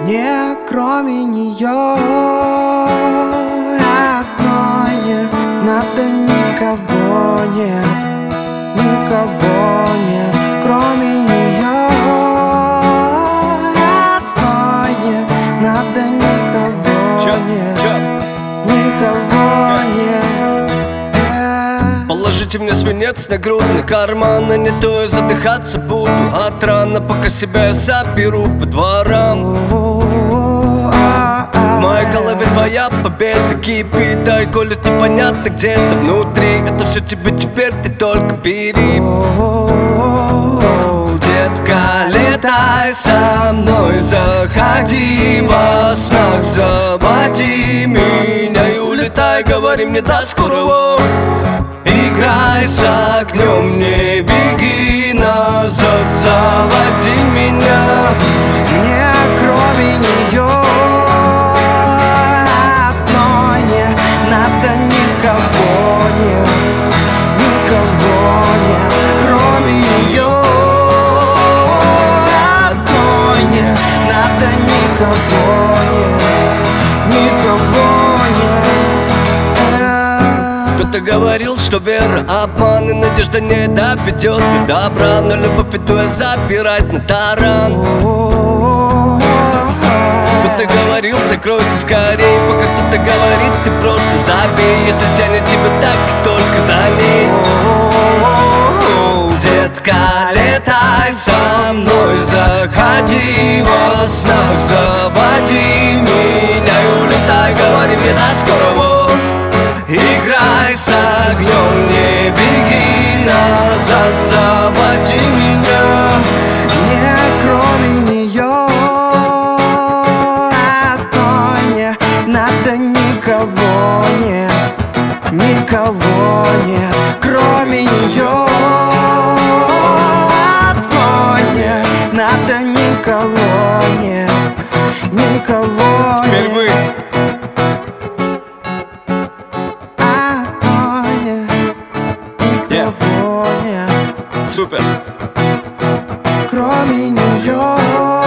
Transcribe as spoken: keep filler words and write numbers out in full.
Не кроме нее одной не надо, никого нет, никого нет, кроме нее одной не надо, никого чё, нет, чё? никого нет. Положите мне свинец на грудный карман, и не то я задыхаться буду от рана, пока себя я соберу по дворам. В моей голове твоя победа кипит, да и колет непонятно где-то внутри. Это все тебе теперь, ты только бери. Детка, летай со мной, заходи во снах, заводи меня и улетай, говори мне до скорого. Играй с огнем, не беги назад, заводи меня. Не кроме нее одной не надо, никого нет, никого нет, кроме нее одной не надо, никого нет, никого нет. Кто-то говорил, что вера обман, и надежда не доведет до добра, но любовь иду я запирать на таран. Кто-то говорил, закройся скорей, пока кто-то говорит, ты просто забей. Если тянет тебя так, только за ней. Детка, летай со мной, заходи во снах, заводи меня и улетай, говори мне до скорого. Играй с огнем, не беги назад, заводи меня. Не кроме нее одной не надо, никого нет, никого нет, кроме нее одной не надо, никого нет, никого Теперь нет. вы. Одной нет, никого нет, Супер. кроме нее.